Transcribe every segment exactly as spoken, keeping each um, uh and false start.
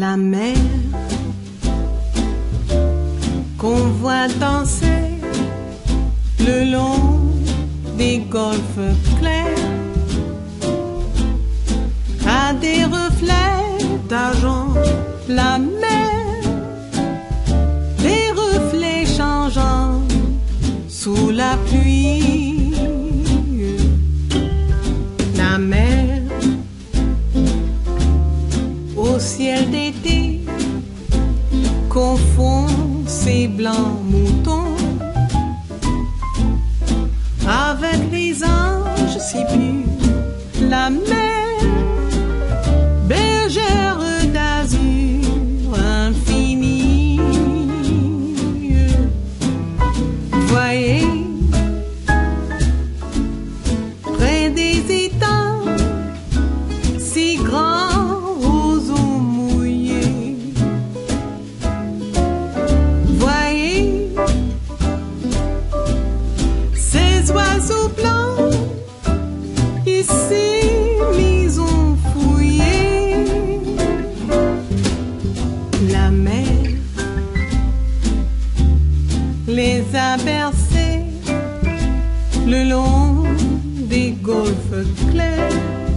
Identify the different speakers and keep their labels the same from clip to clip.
Speaker 1: la mer qu'on voit danser le long des golfes clairs à des reflets d'argent. La mer, des reflets changeants sous la pluie. La mer au ciel d'été confond ses blancs moutons avec les anges si purs. La mer, bergère d'azur infini. Voyez, près des étangs si grands roseaux mouillés. Voyez, ces oiseaux blancs ici mis ont fouillé. La mer les a bercés le long des golfes clairs.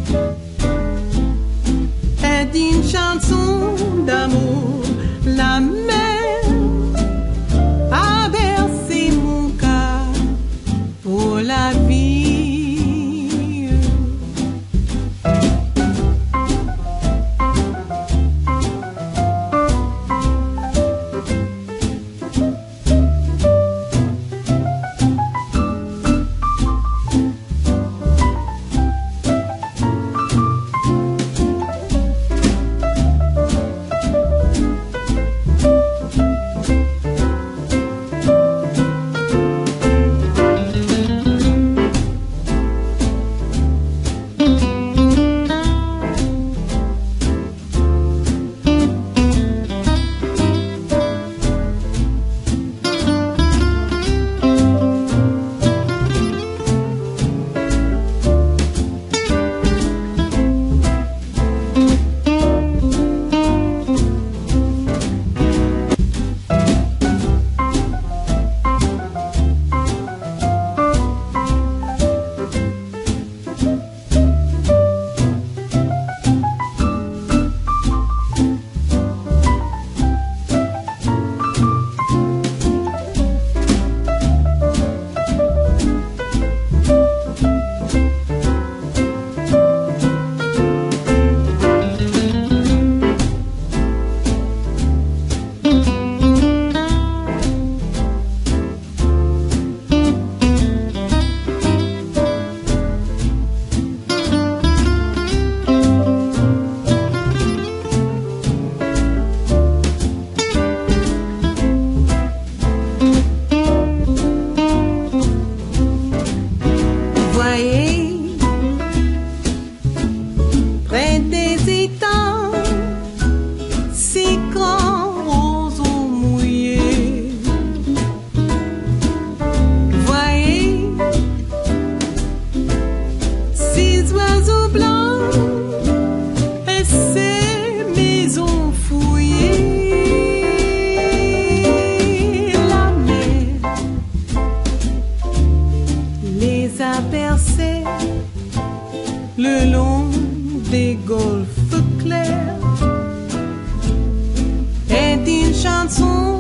Speaker 1: Et d'une chanson d'amour, la mer a bercé mon cœur pour la vie. Voyez, près des étangs, si grands roseaux mouillés. Voyez, ces oiseaux blancs et ces maisons fouillées. La mer les a bercés le long des golfes clairs et d'une chanson